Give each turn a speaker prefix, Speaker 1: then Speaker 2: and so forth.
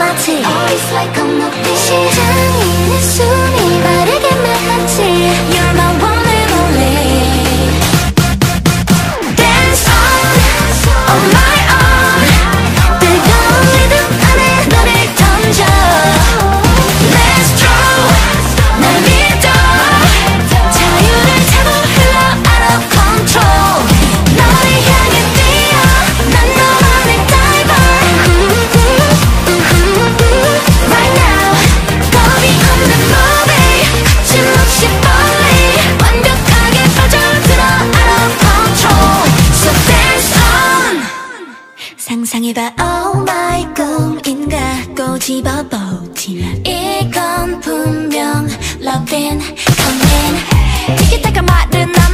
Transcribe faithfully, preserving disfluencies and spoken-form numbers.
Speaker 1: 하지. Always like I'm not there. 심장이 내 숨이 빠르게 말하지. You're my one and only. Dance on, on my own. 뜨거운 리듬 안에 너를 던져. Let's throw, 날 믿어. 자유를 타고 흘러 out of control. 너를 향해 뛰어. 난 너만의 diver. Right now, 겁이 없는 movie. 거침없이 빨리 완벽하게 빠져들어 out of control. So dance on. 상상해봐, oh my 꿈인가 꼬집어보지만 이건 분명 love in, come in. 티키타카 말은